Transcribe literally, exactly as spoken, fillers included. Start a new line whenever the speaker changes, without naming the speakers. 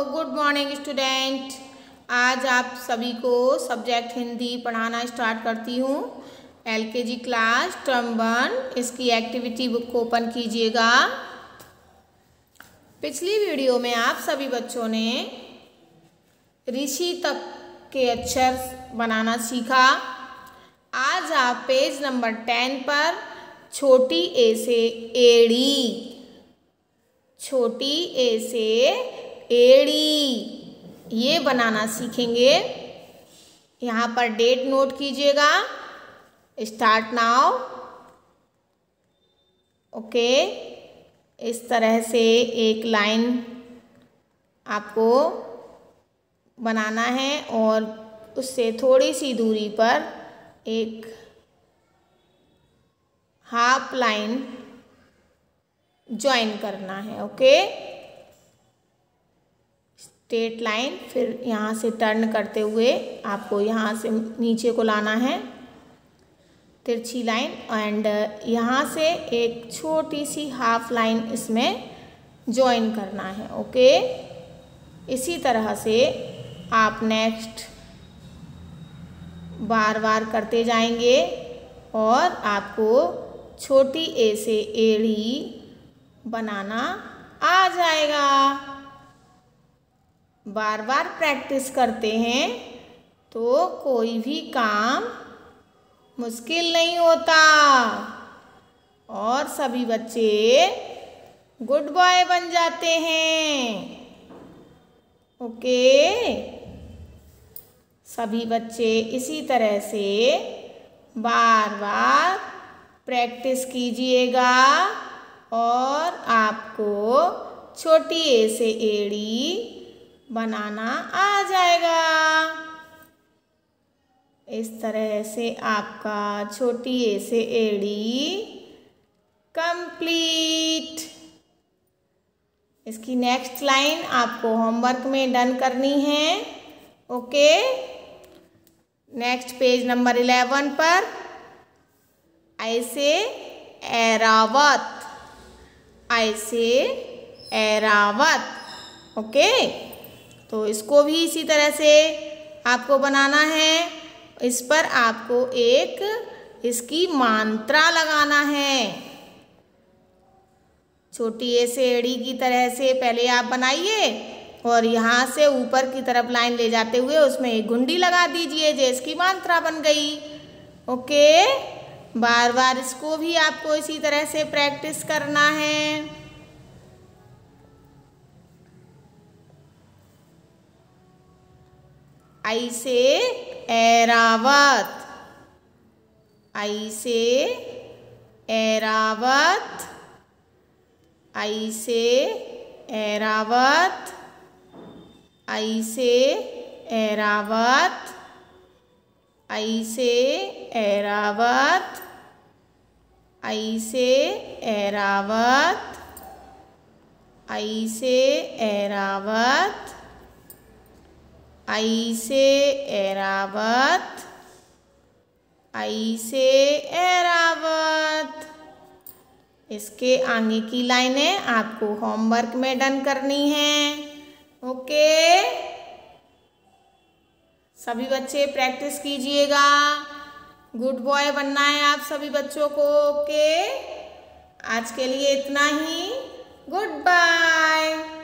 Good morning student. आज आप सभी को सब्जेक्ट हिंदी पढ़ाना स्टार्ट करती हूँ। एलकेजी क्लास टर्म वन, इसकी एक्टिविटी बुक को ओपन कीजिएगा। पिछली वीडियो में आप सभी बच्चों ने ऋषि तक के अक्षर बनाना सीखा। आज आप पेज नंबर टेन पर छोटी ए से एड़ी, छोटी ए से एड़ी ये बनाना सीखेंगे। यहाँ पर डेट नोट कीजिएगा। Start now. ओके, इस तरह से एक लाइन आपको बनाना है और उससे थोड़ी सी दूरी पर एक हाफ लाइन ज्वाइन करना है। ओके, स्ट्रेट लाइन, फिर यहाँ से टर्न करते हुए आपको यहाँ से नीचे को लाना है तिरछी लाइन, एंड यहाँ से एक छोटी सी हाफ लाइन इसमें ज्वाइन करना है। ओके, इसी तरह से आप नेक्स्ट बार बार करते जाएंगे और आपको छोटी ए से एड़ी बनाना आ जाएगा। बार बार प्रैक्टिस करते हैं तो कोई भी काम मुश्किल नहीं होता और सभी बच्चे गुड बॉय बन जाते हैं। ओके, सभी बच्चे इसी तरह से बार बार प्रैक्टिस कीजिएगा और आपको छोटी ए से एड़ी बनाना आ जाएगा। इस तरह से आपका छोटी ए से एड़ी कंप्लीट। इसकी नेक्स्ट लाइन आपको होमवर्क में डन करनी है। Okay, next page number eleven पर ऐसे ऐरावत, ऐसे ऐरावत। ओके, तो इसको भी इसी तरह से आपको बनाना है। इस पर आपको एक इसकी मात्रा लगाना है। छोटी ए से एड़ी की तरह से पहले आप बनाइए और यहाँ से ऊपर की तरफ लाइन ले जाते हुए उसमें एक गुंडी लगा दीजिए, जो इसकी मात्रा बन गई। ओके, बार बार इसको भी आपको इसी तरह से प्रैक्टिस करना है। ऐसे ऐरावत, ऐसे ऐरावत, ऐसे ऐरावत, ऐसे ऐरावत, ऐसे ऐरावत, ऐसे ऐरावत, ऐसे ऐरावत, ऐसे ऐरावत, ऐसे ऐरावत। इसके आगे की लाइनें आपको होमवर्क में डन करनी है। ओके, सभी बच्चे प्रैक्टिस कीजिएगा। गुड बॉय बनना है आप सभी बच्चों को। ओके, आज के लिए इतना ही। Good bye.